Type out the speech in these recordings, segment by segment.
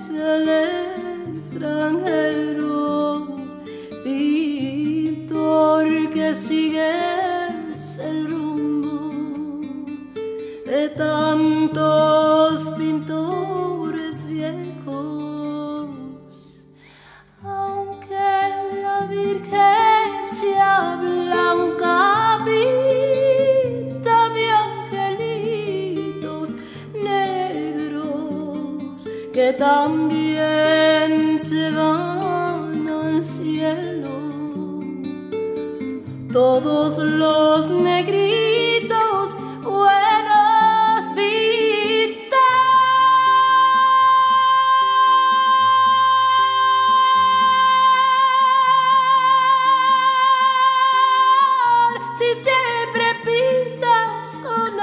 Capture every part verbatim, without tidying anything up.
hacia el extranjero, pintor que sigues el rumbo de tantos pintores viejos, aunque la Virgen sea blanca, pinta de angelitos negros que también se van al cielo. Todos los negritos buenos pintar, si siempre pintas con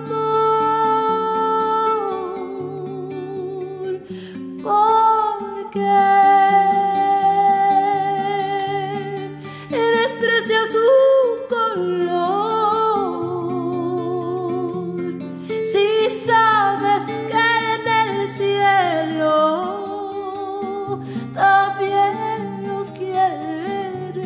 amor, porque desprecia su color, si sabes que en el cielo también los quiere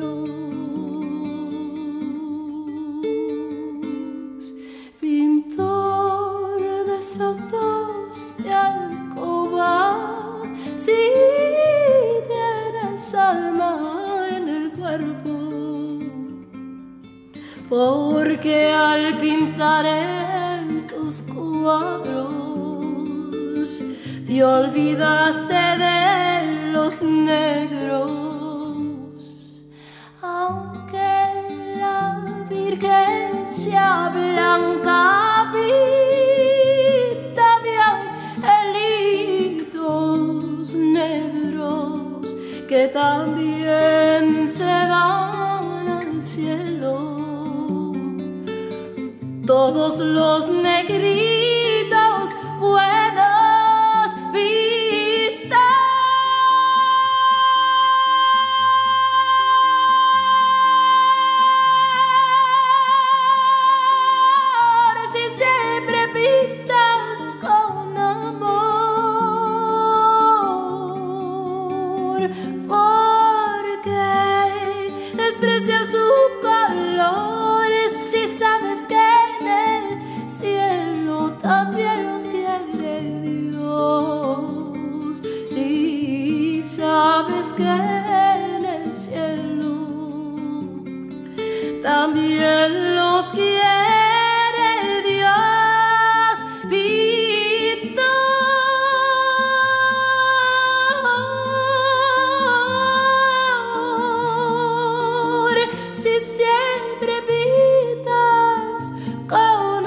Dios. Pintor de santos de alcoba, si tienes alma en el cuerpo, porque al pintar en tus cuadros te olvidaste de los negros, aunque la Virgen sea blanca, pinta de angelitos negros que también se van al cielo. Todos los negritos buenos pintar, si siempre pintas con amor, porque desprecia su color, si sabes que también los quiere Dios, si sabes que en el cielo también los quiere Dios, pintor, si siempre pintas con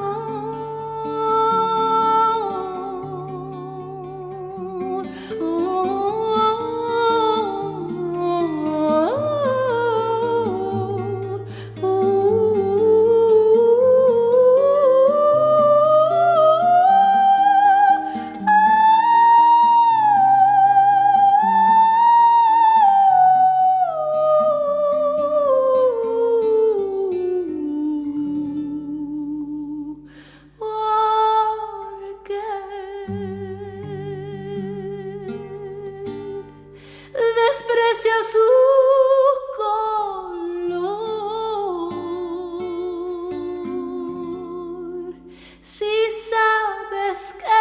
desprecia su color, si sabes que